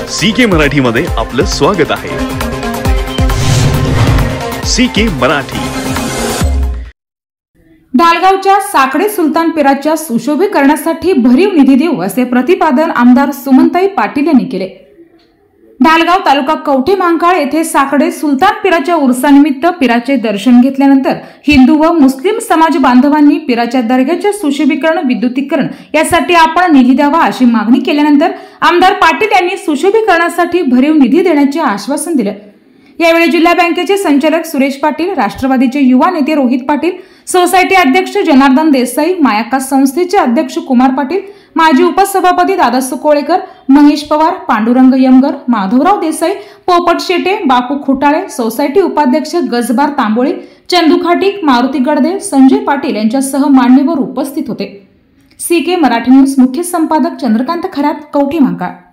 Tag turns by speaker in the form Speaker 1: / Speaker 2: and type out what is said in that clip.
Speaker 1: CK मराठीमध्ये आपलं स्वागत आहे। CK मराठी।
Speaker 2: ढालगावच्या साकडे सुलतान पीराच्या सुशोभीकरणासाठी भरीव निधी देऊ असे प्रतिपादन आमदार सुमनताई पाटील यांनी केले। ढालगाव तालुका कवठे महांकाळ येथे साकडे सुलतान पीराच्या उर्सानिमित्त पीराचे दर्शन घेतल्यानंतर हिंदू व मुस्लिम समाज बांधवांनी पीराच्या दर्ग्याचे सुशोभीकरण विद्युतीकरण यासाठी आपण निधी द्यावा अशी मागणी केल्यानंतर आमदार पाटील यांनी सुशोभीकरणासाठी भरीव निधी देण्याचे आश्वासन दिले। यावेळी जिल्हा बँकेचे संचालक सुरेश पाटील, राष्ट्रवादीचे युवा नेते रोहित पाटील, सोसायटी अध्यक्ष जनार्दन देसाई, मायाका संस्थेचे अध्यक्ष कुमार पाटील, माजी उपसभापती दादासू कोळेकर, महेश पवार, पांडुरंग यमगर, माधवराव देसाई, पोपट शेटे, बापू खुटाळे, सोसायटी उपाध्यक्ष गजबार तांबोळी, चंदू खाटीक, मारुती गडदे, संजय पाटील यांच्यासह मान्यवर उपस्थित होते। CK मराठी न्यूज मुख्य संपादक चंद्रकांत खरात, कवठे महांकाळ।